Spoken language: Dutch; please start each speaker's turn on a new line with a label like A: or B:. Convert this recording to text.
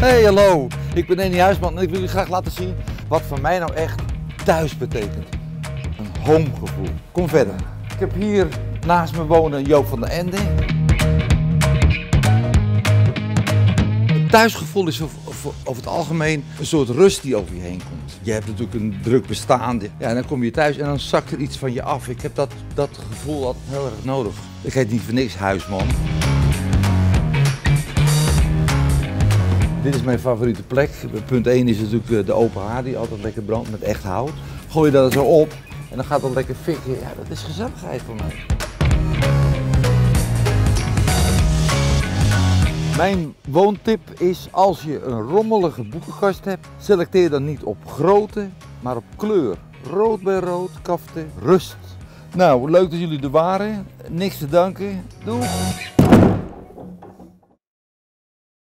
A: Hey, hallo. Ik ben Henny Huisman en ik wil jullie graag laten zien wat voor mij nou echt thuis betekent. Een homegevoel. Kom verder. Ik heb hier naast me wonen Joop van der Ende. Het thuisgevoel is over het algemeen een soort rust die over je heen komt. Je hebt natuurlijk een druk bestaan. Ja, en dan kom je thuis en dan zakt er iets van je af. Ik heb dat gevoel altijd heel erg nodig. Ik heet niet voor niks Huisman. Dit is mijn favoriete plek. Punt 1 is natuurlijk de open haard die altijd lekker brandt met echt hout. Gooi je dat zo op en dan gaat dat lekker fikken. Ja, dat is gezelligheid voor mij. Mijn woontip is, als je een rommelige boekenkast hebt, selecteer dan niet op grootte, maar op kleur. Rood bij rood, kafte, rust. Nou, leuk dat jullie er waren. Niks te danken. Doei!